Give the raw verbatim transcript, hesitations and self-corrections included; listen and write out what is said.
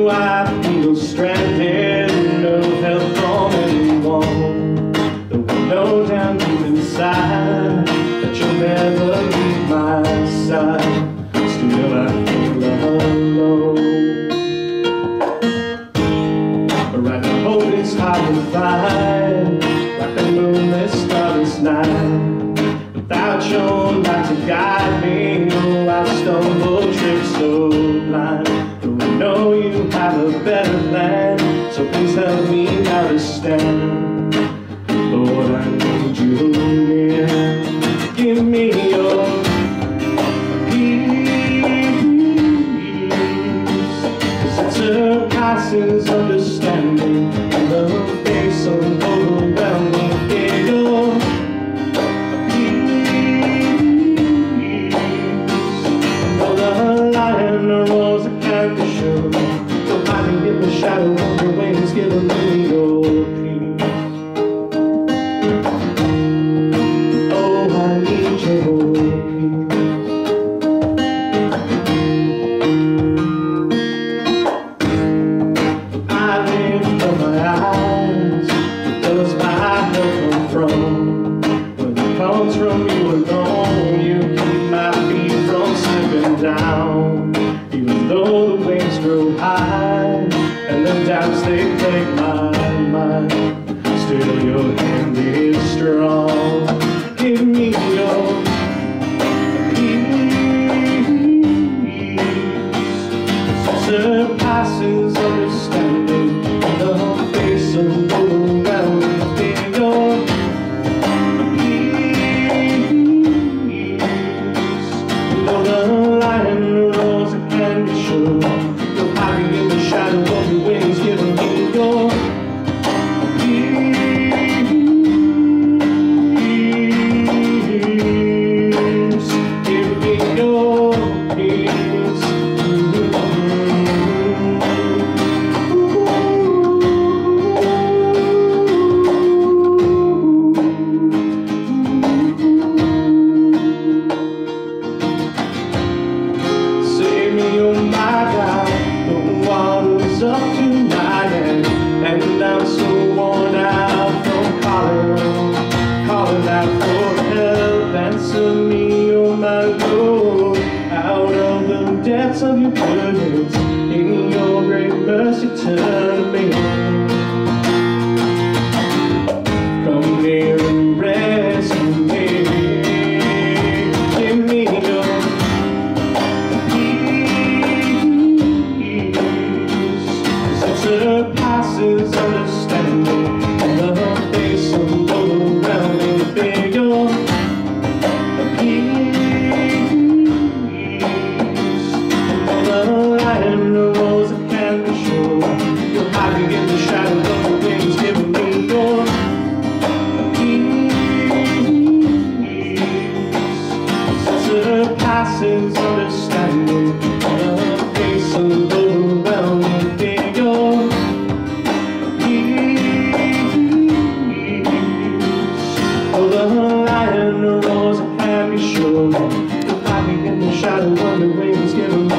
you I feel stranded, no help from anyone. Though I know down deep inside that you'll never leave my side, still I feel alone. Right now hope it's hard to find, like a moonless, starless night. Without your light to guide me, oh, I stumble, trip so blind. Though I know you have a better plan, so please help me understand. Lord, I need you near. Give me your peace, 'cause it surpasses understanding. Love face of overwhelming figure. Shadow of your wings, giving me your peace. Oh, I need your peace. I lift up my eyes, where does my help come from? When it comes from you alone, you keep my feet from slipping down. Even though the waves grow high and the doubts they plague my mind, still your hand is strong. Give me your peace, it surpasses understanding. In the face of overwhelming figure, peace. Though the lion roars, I can be sure you're hiding in the shadow of your wings, giving me your peace. Give me your peace. Save me, oh my God, the water's up to my head, and I'm so worn out from calling, calling out for help. Answer me, oh my Lord, out of the depths of your goodness, in your great mercy turn to me. Come near and rescue me. Give me your surpasses understanding. In the face of overwhelming figure, peace. And the lion roars, I can be sure you're hiding in the shadow of the wings, giving me your peace. Surpasses understanding. In the face of overwhelming figure, the lion roars, I can be sure you're hiding in the shadow of the wings, giving